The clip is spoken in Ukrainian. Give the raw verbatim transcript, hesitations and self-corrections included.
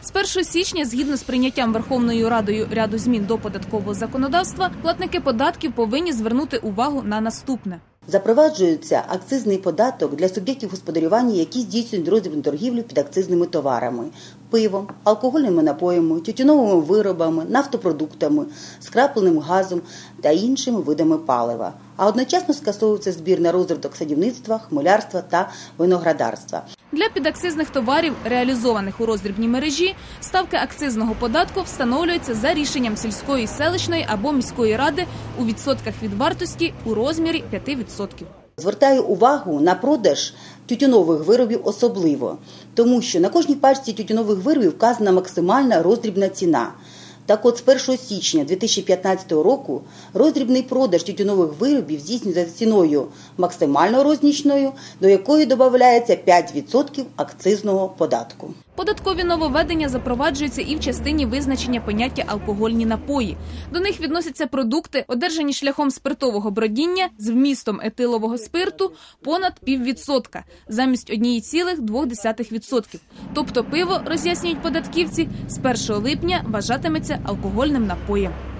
З першого січня, згідно з прийняттям Верховною Радою ряду змін до податкового законодавства, платники податків повинні звернути увагу на наступне. Запроваджується акцизний податок для суб'єктів господарювання, які здійснюють роздрібну торгівлю під акцизними товарами – пивом, алкогольними напоями, тютюновими виробами, нафтопродуктами, скрапленим газом та іншими видами палива. А одночасно скасовується збір на розвиток садівництва, хмелярства та виноградарства. Для підакцизних товарів, реалізованих у роздрібній мережі, ставки акцизного податку встановлюються за рішенням сільської, селищної або міської ради у відсотках від вартості у розмірі п'ять відсотків. Звертаю увагу на продаж тютюнових виробів особливо, тому що на кожній пачці тютюнових виробів вказана максимальна роздрібна ціна. Так от, з першого січня дві тисячі п'ятнадцятого року роздрібний продаж тютюнових виробів здійснюється за ціною максимально рознічною, до якої додається п'ять відсотків акцизного податку. Податкові нововведення запроваджуються і в частині визначення поняття «алкогольні напої». До них відносяться продукти, одержані шляхом спиртового бродіння з вмістом етилового спирту понад піввідсотка, замість однієї цілої двох десятих відсотка. Тобто пиво, роз'яснюють податківці, з першого липня вважатиметься алкогольним напоєм.